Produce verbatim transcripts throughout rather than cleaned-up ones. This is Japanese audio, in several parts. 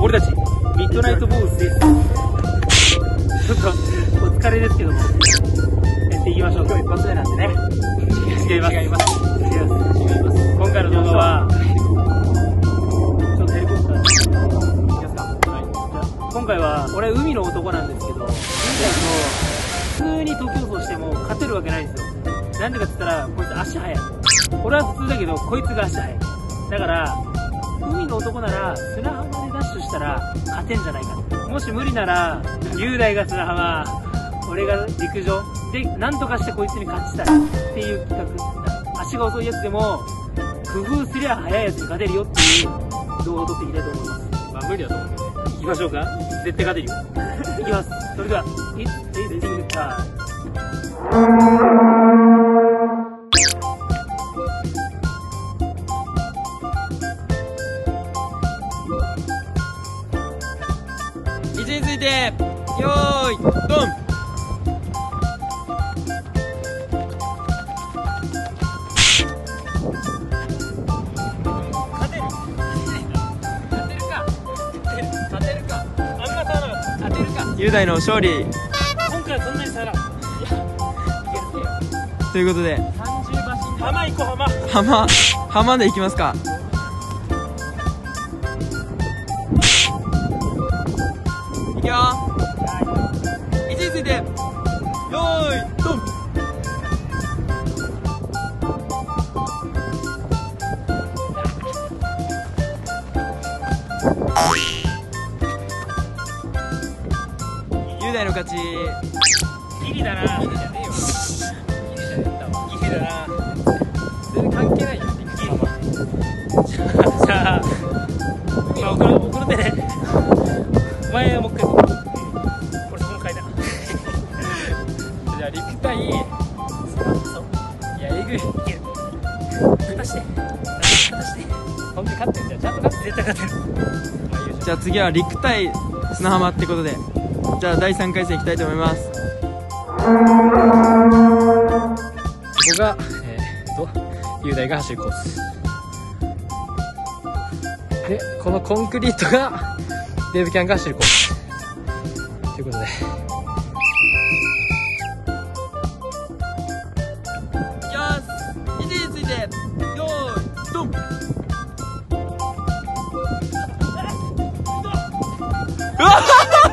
俺たちミッドナイトボーイズです。ちょっとお疲れですけどもやっていきましょう。今日一発目なんでね。違います違います違います違います。今回の動画はちょっとヘリコプターいきますか。はい、じゃ今回は俺は海の男なんですけど、海だと普通に徒競走しても勝てるわけないんですよ。なんでかって言ったらこいつ足速い。俺は普通だけどこいつが足速い。だから海の男なら砂浜でダッシュしたら勝てんじゃないかと。もし無理なら雄大が砂浜、俺が陸上でなんとかしてこいつに勝ちたいっていう企画。足が遅いやつでも工夫すりゃ速いやつに勝てるよっていう動画を撮っていきたいと思います。まあ無理だと思うけどね。行きましょうか。絶対勝てるよ。行きます。それでは It's Racing Time。 位置についてよーいドン。勝てる勝てるか勝てるかあんま差なかった。勝てるか雄大の勝利。 今回はそんなに差なかった。 ということでさんじゅう馬身で浜行こう。浜浜浜で行きますか。いくよー。位置についてよーいドン。雄大の勝ち。 ギリだな。ギリじゃねえよ。ギリじゃねえんだわ。ギリだな。 全然関係ないよ。 ギリ。じゃあまあ送る送るでね。お前はもう一回。これそこの階段。 じゃあ陸対そう。 いやえぐい。 いける。果たして。果たして。 本当に勝ってんじゃん。ちゃんと勝って絶対勝てる。 じゃあ次は陸対砂浜ってことで、じゃあだいさんかい戦いきたいと思います。 ここがえー、っと雄大が走るコースで、このコンクリートがデーブキャンが走るコースということで、 いきます。位置についてよーいドン。うわっ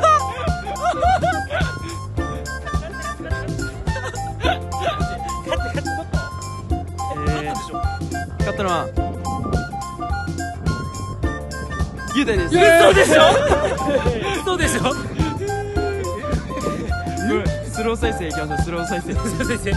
勝ったのは雄大です。 嘘でしょ嘘でしょ。 スロー再生いきましょう。スロー再生。 先生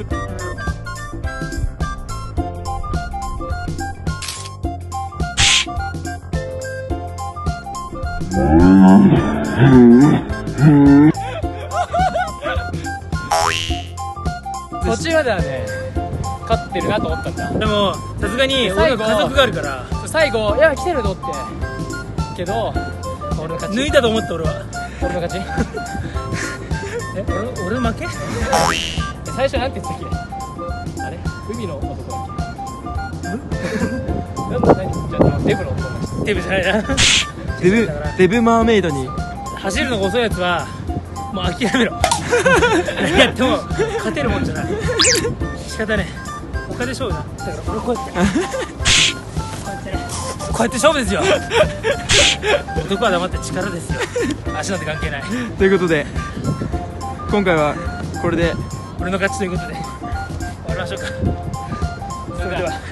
途中まではね勝ってるなと思ったんだ。でもさすがに俺の家族があるから最後いや来てるのってけど俺の勝ち。 抜いたと思った俺は。 俺の勝ち。 え俺俺の負け。 最初なんて言ってたっけ。あれ海の男だっけ。なんだ何じゃあデブの男だっデブじゃないな。 デブデブマーメイドに走るのが遅いやつはもう諦めろ。何やっても勝てるもんじゃない。仕方ねえ。他で勝負だ。だから俺こうやってこうやってね、こうやって勝負ですよ。男は黙って力ですよ。足なんて関係ない。 ということで今回はこれで俺の勝ちということで終わりましょうか。それでは